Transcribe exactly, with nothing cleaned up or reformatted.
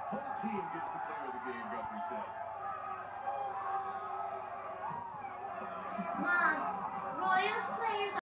Whole team gets the player of the game, Guthrie said. Mom, Royals players